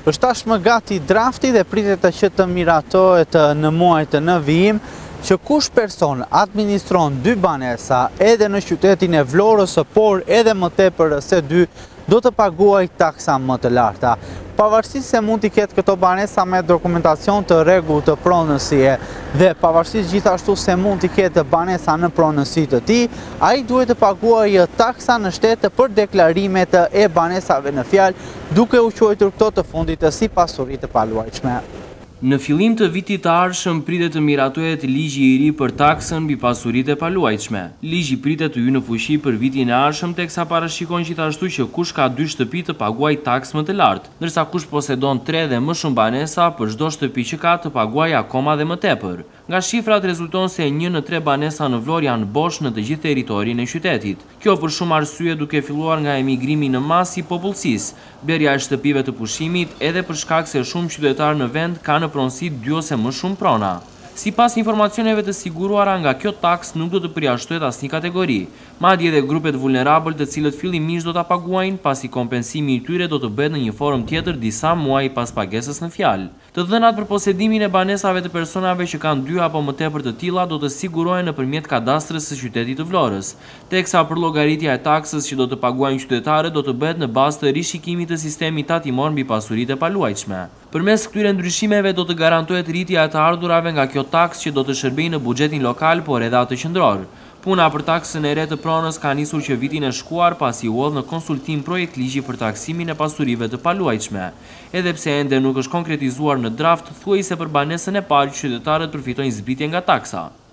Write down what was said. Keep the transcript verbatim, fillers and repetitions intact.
Është tashmë gati drafti dhe pritet që të miratohet në muaj të në vijim që kush person administron dy banesa edhe në qytetin e Vlorës, por edhe më tepër se dy, do të paguaj taksa më të larta. Pavarësisht se mund t'i ketë këto banesa me dokumentacion të rregullt të pronësie dhe pavarësisht gjithashtu se mund t'i ketë banesa në pronësi të tij, ai duhet të paguajë taksa në shtet për deklarimet e banesave në fjalë, duke u quajtur këto të fundit si pasuri të paluajtshme. Në fillim të vitit të ardhshëm pritet të miratohet ligji i ri për taksën mbi pasuritë e paluajtshme. Ligji pritet të hyjë në fuqi për vitin e ardhshëm, teksa parashikon gjithashtu që kush ka dy shtëpi të paguajë taksë më të lartë, ndërsa kush posedon tre dhe më shumë banesa për çdo shtëpi që ka të paguajë akoma dhe më tepër. Nga shifrat rezulton se një në tre banesa në Vlorë janë bosh në të gjithë territorin e qytetit. Kjo për shumë arsye duke filluar nga emigrimi në masë i popullsisë, blerja e shtëpive të pushimit, edhe për shkak se shumë qytetarë në vend kanë në pronësi dy ose më shumë prona. Sipas informacioneve të siguruara, nga kjo taks nuk do të përjashtohet asnjë kategori, madje edhe grupet vulnerabël të cilët fillimisht do ta paguajnë, pasi kompensimi i tyre do të bëhet në një formë tjetër disa muaj pas pagesës në fjalë. Të dhënat për posedimin e banesave të personave që kanë dy apo më tepër të tilla do të sigurohen nëpërmjet kadastrës së qytetit të Vlorës, teksa për llogaritja e taksës që do të paguajnë qytetarët do të bëhet në bazë të rishikimit të sistemit tatimor mbi pasuritë e paluajtshme. Përmes këtyre ndryshimeve do të garantohet rritja e të ardhurave nga kjo taksë që do të shërbejë në buxhetin lokal, por edhe atë qendror. Puna për taksën e re të pronës ka nisur që vitin e shkuar pasi u hodh në konsultim projekt ligji për taksimin e pasurive të paluajtshme. Edhe pse ende nuk është konkretizuar në draft, thuajse për banesën e parë qytetarët përfitojnë zbritje nga taksa.